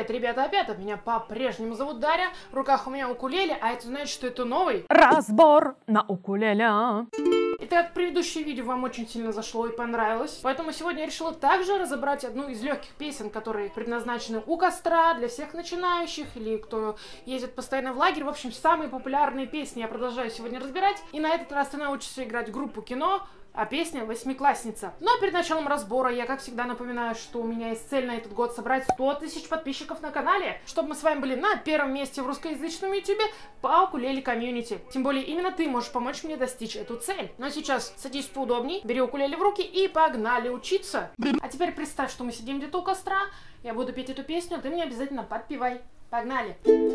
Привет, ребята, опять меня по-прежнему зовут Дарья, в руках у меня укулеле, а это значит, что это новый разбор на укулеле. Итак, предыдущее видео вам очень сильно зашло и понравилось, поэтому сегодня я решила также разобрать одну из легких песен, которые предназначены у костра, для всех начинающих или кто ездит постоянно в лагерь. В общем, самые популярные песни я продолжаю сегодня разбирать, и на этот раз ты научишься играть группу кино, а песня «Восьмиклассница». Ну а перед началом разбора я, как всегда, напоминаю, что у меня есть цель на этот год собрать 100 тысяч подписчиков на канале, чтобы мы с вами были на первом месте в русскоязычном ютубе по укулеле комьюнити. Тем более именно ты можешь помочь мне достичь эту цель. Ну а сейчас садись поудобней, бери укулеле в руки и погнали учиться. А теперь представь, что мы сидим где-то у костра, я буду петь эту песню, а ты мне обязательно подпевай. Погнали!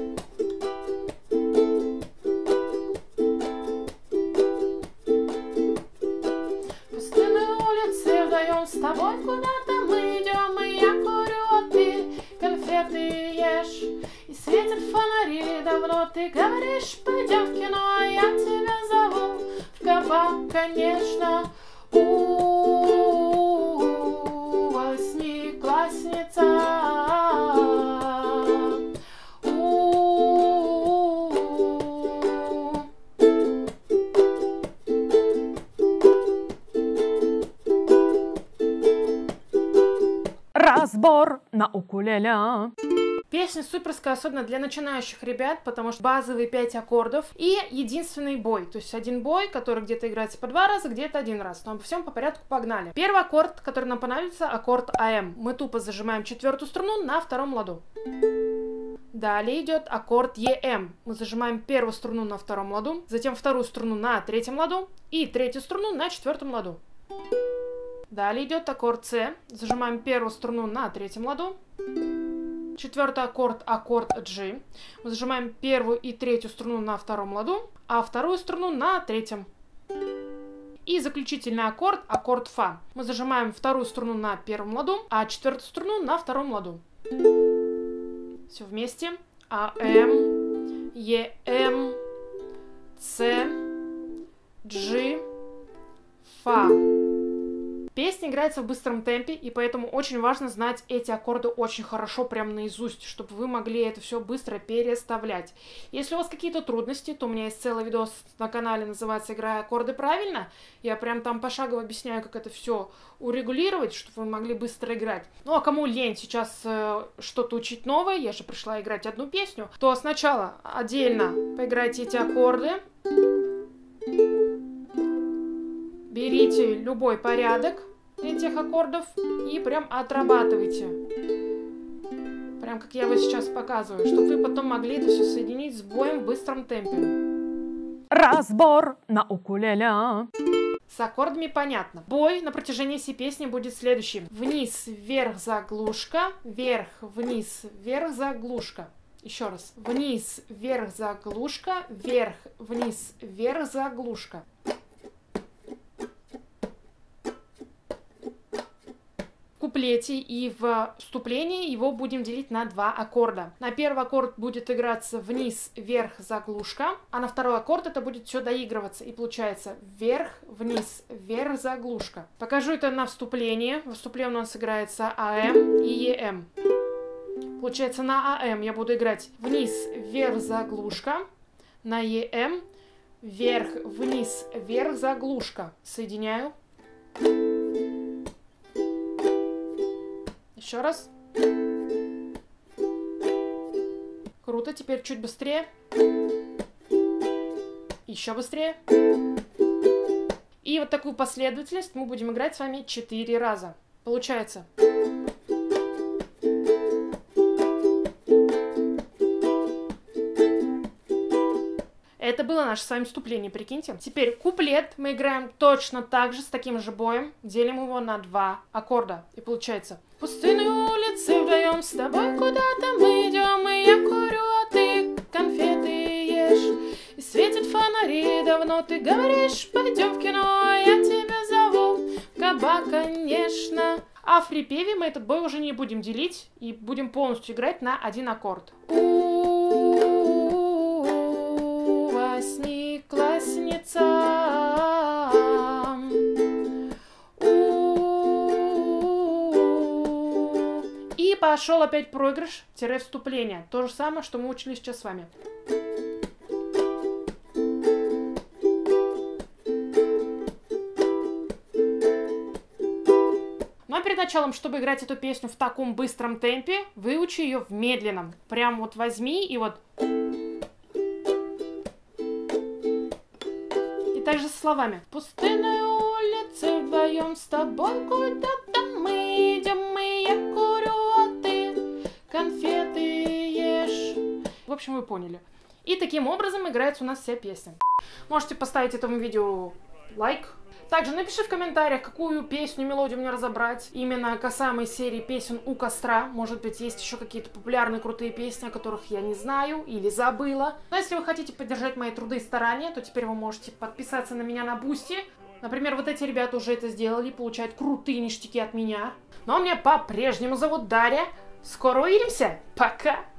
С тобой куда-то мы идем, и я курю, а ты конфеты ешь. И светят фонари, давно ты говоришь, пойдем в кино, а я тебя зову в кабак, конечно. Восьмиклассница. Разбор на укулеле. Песня суперская, особенно для начинающих ребят, потому что базовые 5 аккордов и единственный бой. То есть один бой, который где-то играется по 2 раза, где-то 1 раз. Но обо всем по порядку, погнали. Первый аккорд, который нам понадобится, аккорд АМ. Мы тупо зажимаем 4-ю струну на 2-м ладу. Далее идет аккорд ЕМ. Мы зажимаем 1-ю струну на 2-м ладу, затем 2-ю струну на 3-м ладу и 3-ю струну на 4-м ладу. Далее идет аккорд С. Зажимаем 1-ю струну на 3-м ладу. 4-й аккорд G. Мы зажимаем 1-ю и 3-ю струну на 2-м ладу, а 2-ю струну на 3-м. И заключительный аккорд Фа. Мы зажимаем 2-ю струну на 1-м ладу, а 4-ю струну на 2-м ладу. Все вместе. АМ, ЕМ, С, G, Фа. Песня играется в быстром темпе, и поэтому очень важно знать эти аккорды очень хорошо, прям наизусть, чтобы вы могли это все быстро переставлять. Если у вас какие-то трудности, то у меня есть целый видос на канале, называется «Играя аккорды правильно». Я прям там пошагово объясняю, как это все урегулировать, чтобы вы могли быстро играть. Ну а кому лень сейчас что-то учить новое, я же пришла играть одну песню, то сначала отдельно поиграйте эти аккорды. Берите любой порядок этих аккордов и прям отрабатывайте. Прям как я вот сейчас показываю, чтобы вы потом могли это все соединить с боем в быстром темпе. Разбор на укулеле. С аккордами понятно. Бой на протяжении всей песни будет следующим. Вниз, вверх, заглушка, вверх, вниз, вверх, заглушка. Еще раз. Вниз, вверх, заглушка, вверх, вниз, вверх, заглушка. В куплете и в вступлении его будем делить на 2 аккорда. На первый аккорд будет играться вниз, вверх, заглушка, а на второй аккорд это будет все доигрываться. И получается вверх, вниз, вверх, заглушка. Покажу это на вступлении. В вступлении у нас играется АМ и ЕМ. Получается на АМ я буду играть вниз, вверх, заглушка. На ЕМ вверх, вниз, вверх, заглушка. Соединяю. Еще раз. Круто, теперь чуть быстрее. Еще быстрее. И вот такую последовательность мы будем играть с вами 4 раза. Получается. Это было наше с вами вступление, прикиньте. Теперь куплет мы играем точно так же, с таким же боем. Делим его на 2 аккорда. И получается. Пустынные улицы вдвоем с тобой куда-то мы идем, и я курю, а ты конфеты ешь. И светят фонари, давно ты говоришь, пойдем в кино, а я тебя зову в кабак, конечно. А в припеве мы этот бой уже не будем делить и будем полностью играть на 1 аккорд. Восьмиклассница. по пошел опять проигрыш-вступление. То же самое, что мы учили сейчас с вами. Но перед началом, чтобы играть эту песню в таком быстром темпе, выучи ее в медленном. Прям вот возьми и вот... И также со словами. Пустынной улице вдвоем с тобой куда-то мы идем, и я курю, а ты конфеты ешь. В общем, вы поняли. И таким образом играется у нас вся песня. Можете поставить этому видео лайк. Также напиши в комментариях, какую песню, мелодию мне разобрать. Именно касаемо серии песен у костра. Может быть, есть еще какие-то популярные крутые песни, о которых я не знаю или забыла. Но если вы хотите поддержать мои труды и старания, то теперь вы можете подписаться на меня на Бусти. Например, вот эти ребята уже это сделали, получают крутые ништяки от меня. Но меня по-прежнему зовут Дарья. Скоро увидимся. Пока!